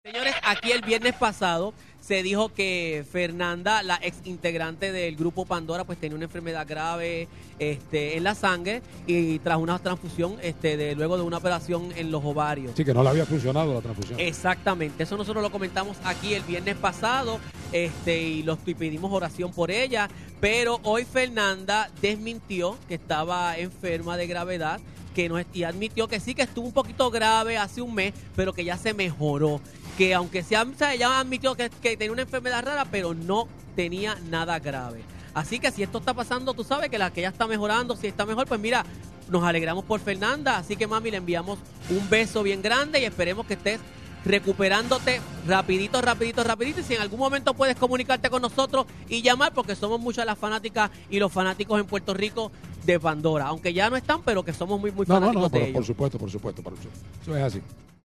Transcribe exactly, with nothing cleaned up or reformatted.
Señores, aquí el viernes pasado se dijo que Fernanda, la ex integrante del grupo Pandora, pues tenía una enfermedad grave este, en la sangre y tras una transfusión este, de, luego de una operación en los ovarios. Sí, que no le había funcionado la transfusión. Exactamente, eso nosotros lo comentamos aquí el viernes pasado este, y, los, y pedimos oración por ella, pero hoy Fernanda desmintió que estaba enferma de gravedad que no, y admitió que sí, que estuvo un poquito grave hace un mes, pero que ya se mejoró. Que aunque sea, o sea, ella admitió que, que tenía una enfermedad rara, pero no tenía nada grave. Así que si esto está pasando, tú sabes que la que ella está mejorando, si está mejor, pues mira, nos alegramos por Fernanda. Así que, mami, le enviamos un beso bien grande y esperemos que estés recuperándote rapidito, rapidito, rapidito. Y si en algún momento puedes comunicarte con nosotros y llamar, porque somos muchas las fanáticas y los fanáticos en Puerto Rico de Pandora. Aunque ya no están, pero que somos muy, muy no, fanáticos no, no, de por, ellos. por supuesto, por supuesto, por supuesto. Eso es así.